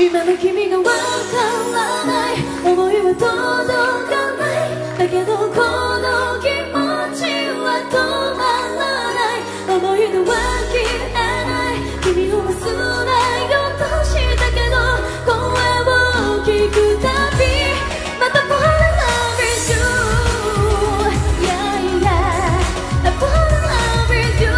今の君がわからない、思いは届かない。だけどこの気持ちは止まらない。思いのわきれない君を忘れようとしたけど、声を聞くたびまた Fall in love with you。 Yeah yeah I fall in love with you。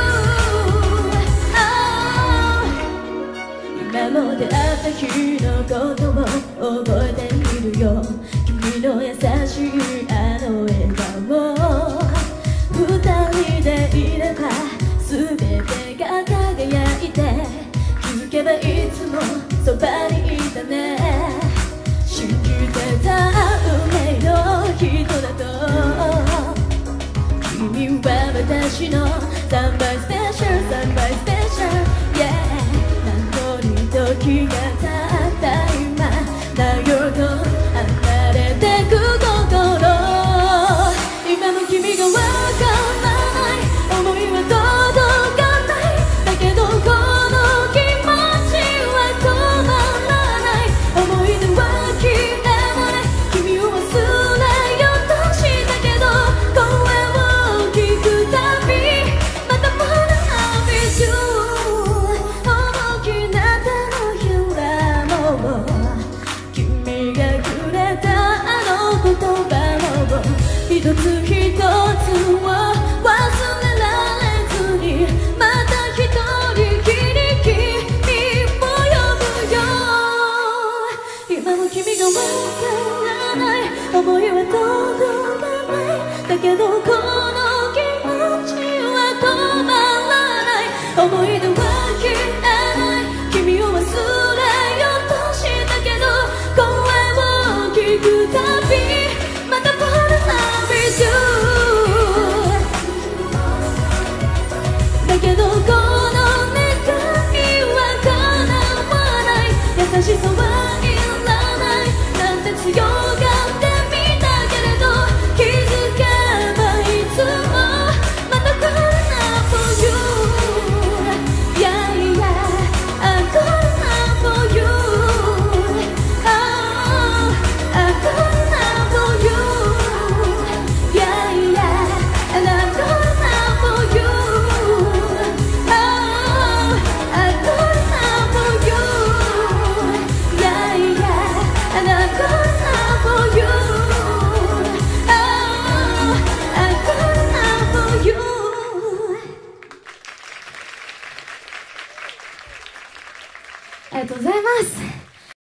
今も出会った日のことを覚えているよ。君の優しいあの笑顔、二人でいれば全てが輝いて、気づけばいつもそばにいたね。信じてた運命の人だと、君は私の Somebody special Somebody special Yeah。 なのに時が経った今だよと離れてく心、今の君がわからない、思いは届かない。だけどこの気持ちは止まらない。思い出は消えない君を忘れようとしたけど、声を聞くたびまた Fall in love with you。 大きな手のひらも君がくれたあの言葉を一つ一つを忘れられずに、また一人きり君を呼ぶよ。今も君がわからない、思いは届かない。だけどこの気持ちは止まらない。思い出は消えない君を忘れようとしたけど、声を聞くたびまた Fall in love with you。 だけどこの願いは叶わない。優しさはいらないなんて強がってみたけれど、気づけばいつもまた Fall in love for you。 Yeah yeah I'm fall in love for you。 Oh I'm fall in love for you。 Yeah yeah and I'm fall in love for you。 Oh I'm fall in love for you。 Yeah yeah and I'm fall in love for you。 Oh I'm fall in love for you。 ありがとうございます。